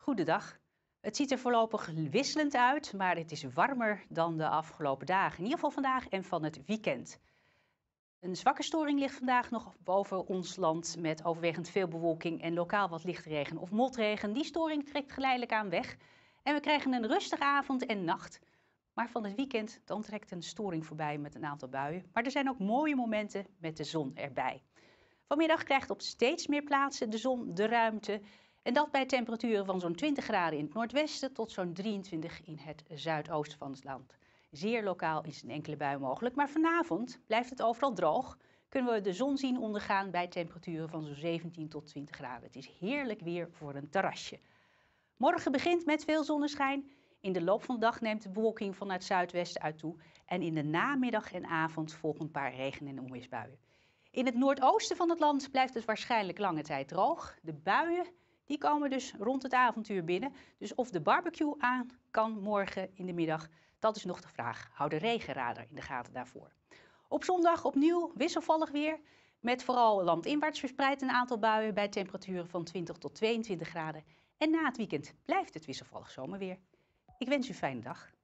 Goedendag. Het ziet er voorlopig wisselend uit, maar het is warmer dan de afgelopen dagen. In ieder geval vandaag en van het weekend. Een zwakke storing ligt vandaag nog boven ons land met overwegend veel bewolking en lokaal wat lichtregen of motregen. Die storing trekt geleidelijk aan weg en we krijgen een rustige avond en nacht. Maar van het weekend dan trekt een storing voorbij met een aantal buien. Maar er zijn ook mooie momenten met de zon erbij. Vanmiddag krijgt op steeds meer plaatsen de zon de ruimte. En dat bij temperaturen van zo'n 20 graden in het noordwesten tot zo'n 23 in het zuidoosten van het land. Zeer lokaal is een enkele bui mogelijk, maar vanavond blijft het overal droog. Kunnen we de zon zien ondergaan bij temperaturen van zo'n 17 tot 20 graden. Het is heerlijk weer voor een terrasje. Morgen begint met veel zonneschijn. In de loop van de dag neemt de bewolking vanuit zuidwesten uit toe. En in de namiddag en avond volgen een paar regen- en onweersbuien. In het noordoosten van het land blijft het waarschijnlijk lange tijd droog. De buien die komen dus rond het avontuur binnen. Dus of de barbecue aan kan morgen in de middag, dat is nog de vraag. Hou de regenradar in de gaten daarvoor. Op zondag opnieuw wisselvallig weer. Met vooral landinwaarts verspreid een aantal buien bij temperaturen van 20 tot 22 graden. En na het weekend blijft het wisselvallig zomerweer. Ik wens u een fijne dag.